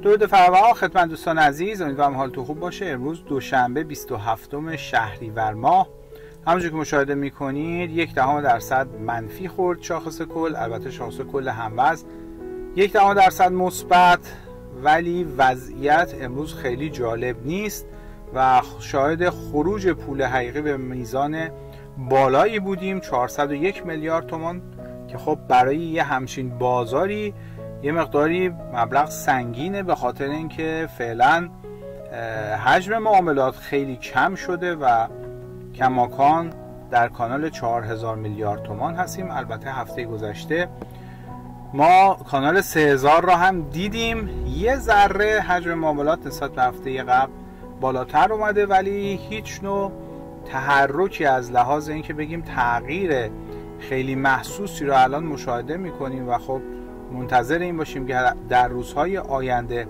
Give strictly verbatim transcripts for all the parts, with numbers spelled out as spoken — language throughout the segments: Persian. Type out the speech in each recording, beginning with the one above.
درود فراوان خدمت دوستان عزیز، امیدوارم حالتون خوب باشه. امروز دوشنبه بیست و هفتم شهریور ماه، همونجور که مشاهده میکنید یک دهم درصد منفی خورد شاخص کل. البته شاخص کل هموزن یک دهم درصد مثبت، ولی وضعیت امروز خیلی جالب نیست و شاهد خروج پول حقیقی به میزان بالایی بودیم، چهارصد و یک میلیارد تومان، که خب برای یه همچین بازاری یه مقداری مبلغ سنگینه، به خاطر اینکه فعلا حجم معاملات خیلی کم شده و کماکان در کانال چهار هزار میلیارد تومان هستیم. البته هفته گذشته ما کانال سه هزار را هم دیدیم، یه ذره حجم معاملات نسبت به هفته قبل بالاتر اومده، ولی هیچ نوع تحرکی از لحاظ اینکه بگیم تغییر خیلی محسوسی رو الان مشاهده میکنیم و خب منتظر این باشیم که در روزهای آینده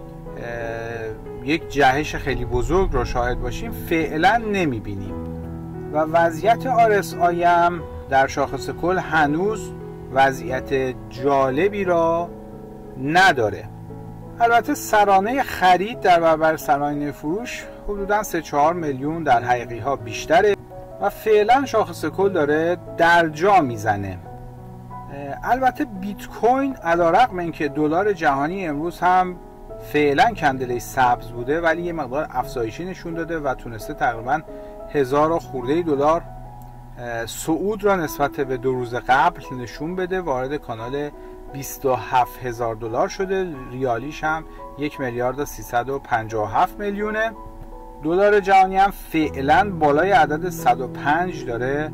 یک جهش خیلی بزرگ رو شاهد باشیم، فعلا نمیبینیم. و وضعیت آر اس آی هم در شاخص کل هنوز وضعیت جالبی را نداره. البته سرانه خرید در برابر سرانه فروش حدوداً سه چهار میلیون در حقیقی ها بیشتره و فعلا شاخص کل داره در جا میزنه. البته بیت کوین علیرغم اینکه دلار جهانی امروز هم فعلا کندلش سبز بوده، ولی یه مقدار افزایشی نشون داده و تونسته تقریبا هزار خورده دلار صعود را نسبت به دو روز قبل نشون بده، وارد کانال بیست و هفت هزار دلار شده. ریالیش هم یک میلیارد و سیصد و پنجاه و هفت میلیونه. دلار جهانی هم فعلا بالای عدد صد و پنج داره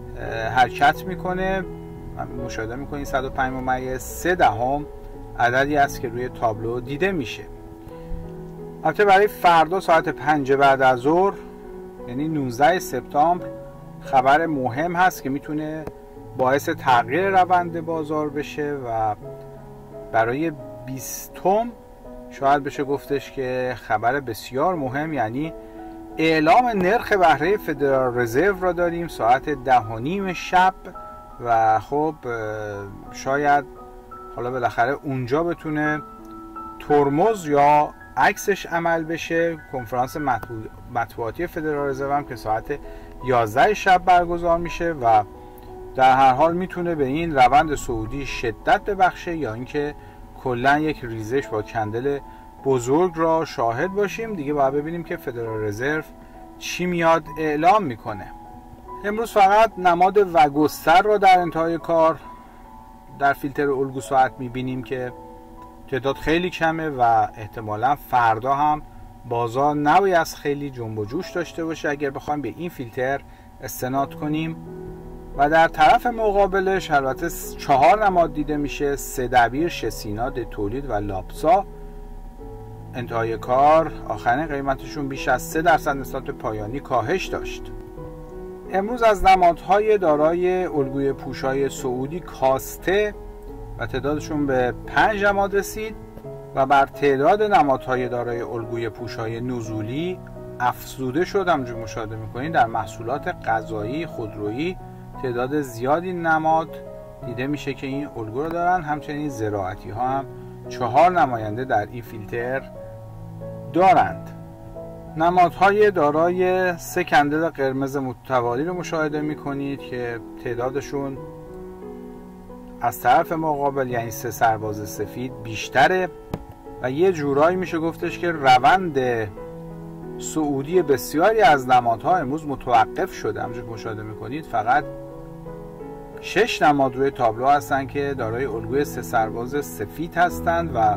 حرکت میکنه. مشاهده میکنید صد و پنج ممیز سه دهم عددی است که روی تابلو دیده میشه. البته برای فردا ساعت پنج بعد از ظهر، یعنی نوزده سپتامبر، خبر مهم هست که میتونه باعث تغییر روند بازار بشه و برای بیستم شاید بشه گفتش که خبر بسیار مهم، یعنی اعلام نرخ بهره فدرال رزرو را داریم ساعت ده و نیم شب و خب شاید حالا بالاخره اونجا بتونه ترمز یا عکسش عمل بشه. کنفرانس مطبوعاتی فدرال رزرو هم که ساعت یازده شب برگزار میشه و در هر حال میتونه به این روند صعودی شدت ببخشه یا اینکه کلا یک ریزش با کندل بزرگ را شاهد باشیم. دیگه باید ببینیم که فدرال رزرو چی میاد اعلام میکنه. امروز فقط نماد وگستر را در انتهای کار در فیلتر الگو ساعت میبینیم که تعداد خیلی کمه و احتمالا فردا هم بازار نباید خیلی جنب و جوش داشته باشه اگر بخوایم به این فیلتر استناد کنیم. و در طرف مقابلش البته چهار نماد دیده میشه: سه دبیر، شسینا، تولید و لابسا. انتهای کار آخرین قیمتشون بیش از سه درصد نسبت به پایانی کاهش داشت. امروز از نمادهای دارای الگوی پوشای صعودی کاسته و تعدادشون به پنج نماد رسید و بر تعداد نمادهای دارای الگوی پوشای نزولی افزوده شد. همونجور مشاهده میکنید در محصولات غذایی، خودرویی تعداد زیادی نماد دیده میشه که این الگو رو دارن. همچنین زراعتی ها هم چهار نماینده در این فیلتر دارند. نمادهای دارای سه کندل قرمز متوالی رو مشاهده میکنید که تعدادشون از طرف مقابل، یعنی سه سرباز سفید، بیشتره و یه جورایی میشه گفتش که روند صعودی بسیاری از نمادها امروز متوقف شده. همونجور که مشاهده میکنید فقط شش نماد روی تابلو هستن که دارای الگوی سه سرباز سفید هستند و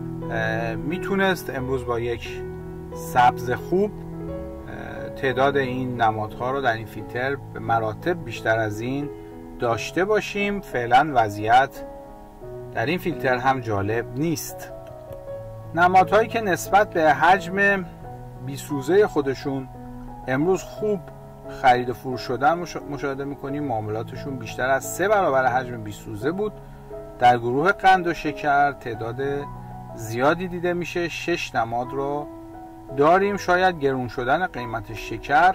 میتونست امروز با یک سبز خوب تعداد این نمادها رو در این فیلتر به مراتب بیشتر از این داشته باشیم. فعلا وضعیت در این فیلتر هم جالب نیست. نمادهایی که نسبت به حجم بیست روزه خودشون امروز خوب خرید و فروش شدن مشاهده میکنیم. معاملاتشون بیشتر از سه برابر حجم بیست روزه بود. در گروه قند و شکر تعداد زیادی دیده میشه. شش نماد رو داریم. شاید گرون شدن قیمت شکر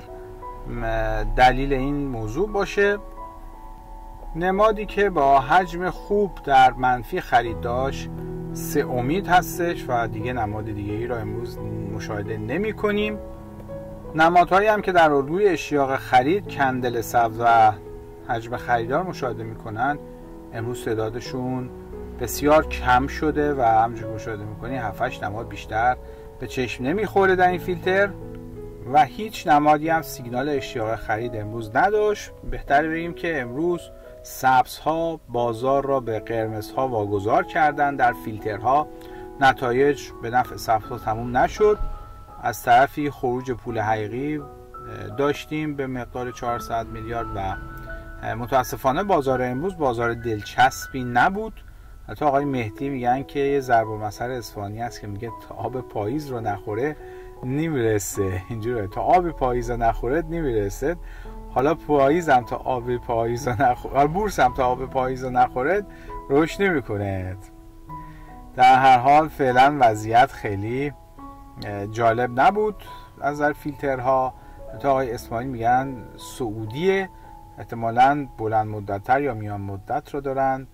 دلیل این موضوع باشه. نمادی که با حجم خوب در منفی خرید داشت سه امید هستش و دیگه نماد دیگه ای را امروز مشاهده نمی کنیم. نمادهایی هم که در الگوی اشتیاق خرید کندل سبز و حجم خریدار مشاهده می کنند امروز تعدادشون بسیار کم شده و همونجور که مشاهده می کنید هفت هشت نماد بیشتر به چشم نمی خوره در این فیلتر و هیچ نمادی هم سیگنال اشتیاق خرید امروز نداشت. بهتر بگیم که امروز سبزها بازار را به قرمزها واگذار کردن در فیلترها. نتایج به نفع سبزها تموم نشد. از طرفی خروج پول حقیقی داشتیم به مقدار چهارصد میلیارد و متاسفانه بازار امروز بازار دلچسبی نبود. حتی آقای مهدی میگن که یه ضرب المثل اصفهانی هست که میگه تا آب پاییز رو نخوره نمیرسه. اینجوره تا آب پاییز رو نخورد نمیرسه. حالا پاییز هم تا آب پاییز رو نخورد، بورس هم تا آب پاییز رو نخورد رشد نمیکنه. در هر حال فعلا وضعیت خیلی جالب نبود از نظر فیلترها. حتی آقای اسماعیل میگن سعودیه، احتمالاً بلند مدت‌تر یا میان مدت رو دارن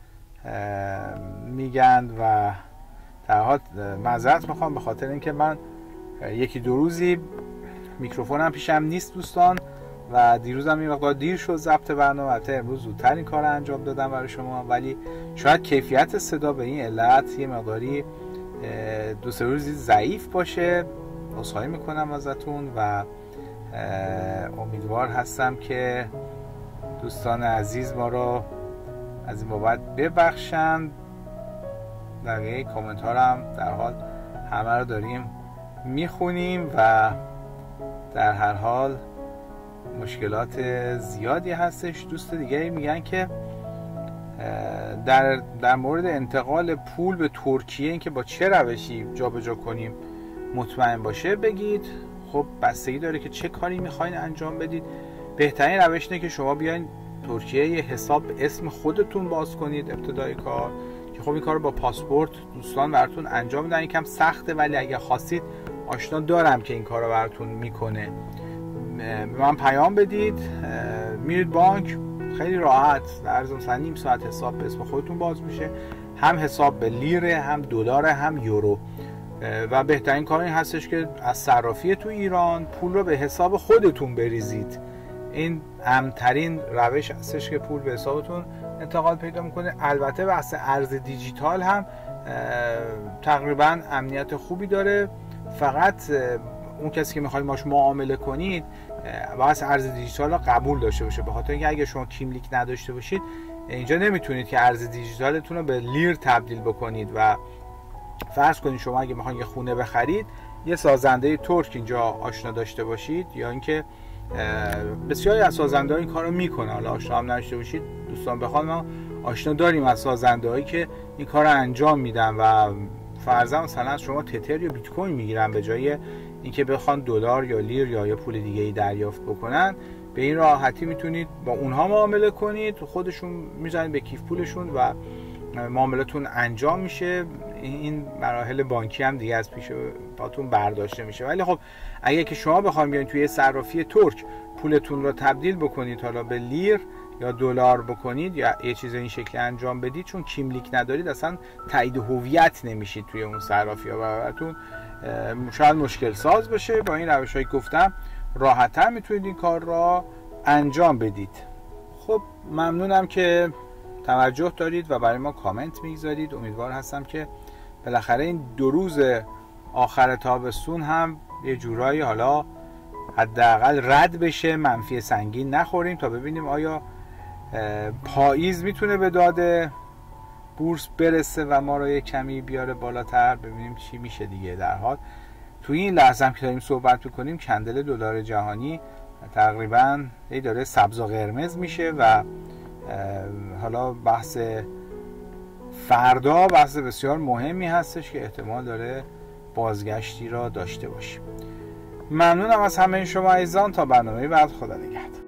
میگن و در حال معذرت میخوام به خاطر اینکه من یکی دو روزی میکروفونم پیشم نیست دوستان و دیروزم یه مقدار دیر شد ضبط برنامه. البته امروز زودتر این کار انجام دادم برای شما ولی شاید کیفیت صدا به این علت یه مقداری دو سه روزی ضعیف باشه. عذرخواهی میکنم ازتون و امیدوار هستم که دوستان عزیز ما رو از این بابت ببخشند. بقیه کامنت ها هم در حال همه رو داریم میخونیم و در هر حال مشکلات زیادی هستش. دوست دیگه میگن که در در مورد انتقال پول به ترکیه اینکه با چه روشی جابجا کنیم مطمئن باشه بگید. خب بستگی داره که چه کاری میخواین انجام بدید. بهترین روش اینه که شما بیاین ترکیه یه حساب به اسم خودتون باز کنید ابتدای کار، که خب این کار رو با پاسپورت دوستان براتون انجام میدن. یکم سخته ولی اگه خواستید آشنا دارم که این کار رو براتون میکنه. به من پیام بدید، میرید بانک، خیلی راحت در عرض مثلا نیم ساعت حساب به اسم خودتون باز میشه. هم حساب به لیره، هم دلار، هم یورو. و بهترین کار این هستش که از صرافی تو ایران پول رو به حساب خودتون بریزید. این امن‌ترین روش هستش که پول به حسابتون انتقال پیدا میکنه. البته بحث ارز دیجیتال هم تقریبا امنیت خوبی داره. فقط اون کسی که میخواید باهاش معامله کنید باید ارز دیجیتال رو قبول داشته باشه، به خاطر اینکه اگه شما کیملیک نداشته باشید اینجا نمیتونید که ارز دیجیتالتون رو به لیر تبدیل بکنید. و فرض کنید شما اگه میخواید یه خونه بخرید یه سازنده ترک اینجا آشنا داشته باشید، یا اینکه بسیاری از سازنده‌ها این کارو میکنه، حالا آشنا هم نداشته باشید دوستان بخوام ما آشنا داریم از سازنده‌هایی که این کارو انجام میدن و فرضاً مثلا شما تتر یا بیت کوین میگیرن به جای اینکه بخوان دلار یا لیر یا یه پول دیگه‌ای دریافت بکنن. به این راحتی میتونید با اونها معامله کنید، خودشون میزنید به کیف پولشون و معاملتون انجام میشه. این مراحل بانکی هم دیگه از پیش پاتون برداشته میشه. ولی خب اگه که شما بخواید بیاین توی صرافی ترک پولتون رو تبدیل بکنید حالا به لیر یا دلار بکنید یا یه چیز این شکلی انجام بدید، چون کیملیک ندارید اصلا تایید هویت نمیشید توی اون صرافی ها و براتون شاید مشکل ساز باشه. با این روش‌هایی گفتم راحت‌تر میتونید این کار را انجام بدید. خب ممنونم که توجه دارید و برای ما کامنت میگذارید. امیدوار هستم که بالاخره این دو روز آخر تابستون هم یه جورایی حالا حداقل رد بشه، منفی سنگین نخوریم تا ببینیم آیا پاییز میتونه به داد بورس برسه و ما رو یه کمی بیاره بالاتر، ببینیم چی میشه دیگه. در حال توی این لحظه هم که داریم صحبت میکنیم کندل دلار جهانی تقریبا هی داره سبز و قرمز میشه و حالا بحث فردا بحث بسیار مهمی هستش که احتمال داره بازگشتی را داشته باشیم. ممنونم از همه شما عزیزان. تا برنامه بعد، خدا نگهدار.